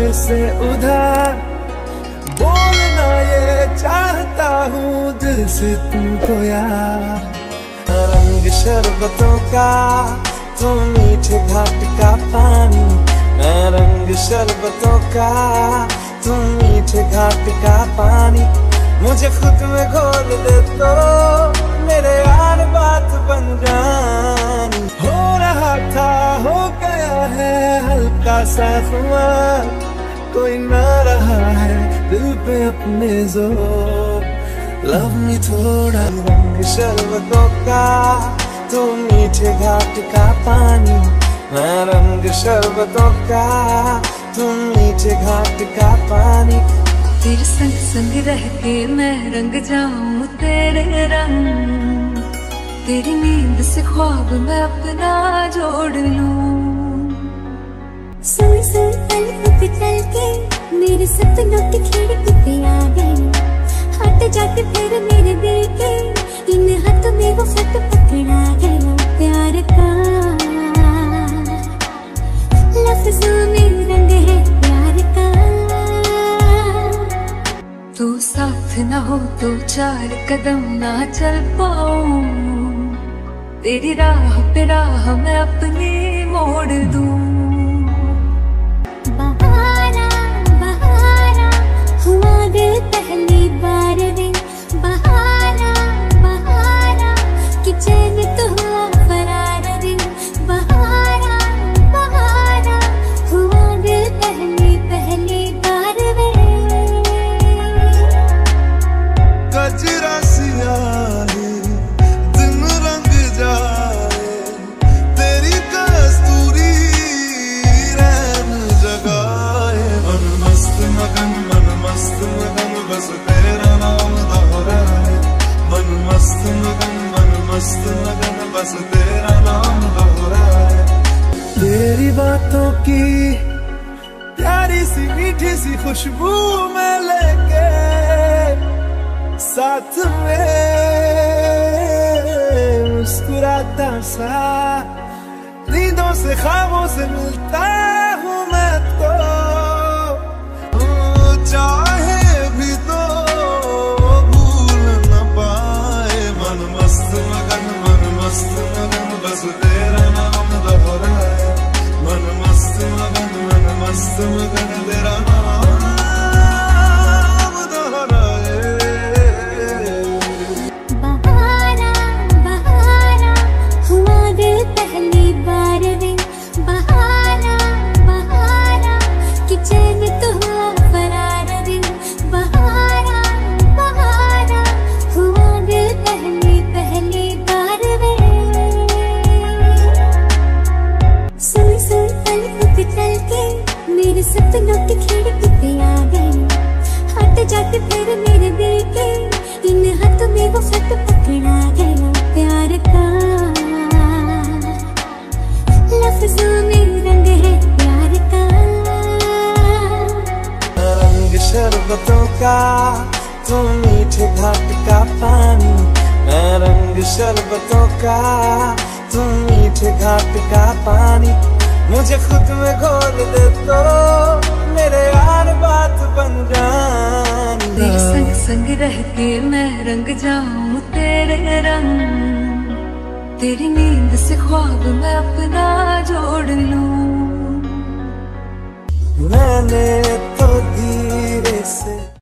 से उधार, बोलना ये चाहता हूँ दिल से तुमको यार। रंग शरबतों का तुम मीठे घाट का पानी, मैं रंग शरबतों का तुम मीठे घाट का पानी। मुझे खुद में घोल दे तो मेरे यार बात बन जानी। हो रहा था हो गया है हल्का सा खुमार, कोई ना रहा है दिल पे अपने जोर। लव मी थोड़ा, रंग शरबतों का तुम मीठे घाट का पानी, मैं रंग शरबतों का तुम मीठे घाट का पानी। तेरे संग संग रह के मैं रंग जाऊं तेरे रंग, तेरी नींद से ख्वाब मैं अपना जोड़ लूं। सोई सोई पलकों पे चल के मेरे सपनों की खिड़की पे आ गई, हाथ जाके फिर मेरे दिल के इन हाथों में वो खत पकड़ा गया। प्यार का लफ्जों में रंग है प्यार का, तू साथ न हो तो चार कदम ना चल पाऊं, तेरी राह पे राह मैं अपनी मोड़ दूं। बहारा बहारा हुआ दिल पहली बार रे, बहारा बहारा कि चैन तो हुआ फरार रे। बहारा बहारा हुआ दिल पहली बार रे। कजरा सियाही दिन रंग जाए, तेरी कस्तूरी रैन जगाए। मन मस्त मगन बस तेरा नाम दोहराए। मन मस्त मगन बस तेरा नाम दोहराए। तेरी बातों की प्यारी सी मीठी सी खुशबू में लेके साथ में मुस्कुराता सा, नींदों से ख्वाबों से मिलता हूँ मैं तो। चाहे भी तो भूल न पाए। मन मस्त मगन बस तेरा नाम दोहराए। मन मस्त मगन तेरा नाम दोहराए। बहारा बहारा हुआ दिल पहली बार रे, बहारा बहारा कि चैन तो हुआ फरार रे। बहारा बहारा हुआ दिल पहली बार रे। सोई सोई पलकों पे चल के मेरे सपनों की खिड़की पे आ गई, हाथ जाके फिर मेरे दिल के इन हाथों में वो खत पकड़ा गया। प्यार का लफ्जों में रंग है प्यार का। रंग शरबतों का तुम मीठे घाट का पानी, मैं रंग शरबतों का तुम मीठे घाट का पानी। मुझे खुद में घोल दे तो मेरे यार बात बन जानी। तेरे संग संग रह के मैं रंग जाऊं तेरे रंग, तेरी नींद से ख्वाब मैं अपना जोड़ लूं। मैंने तो धीरे से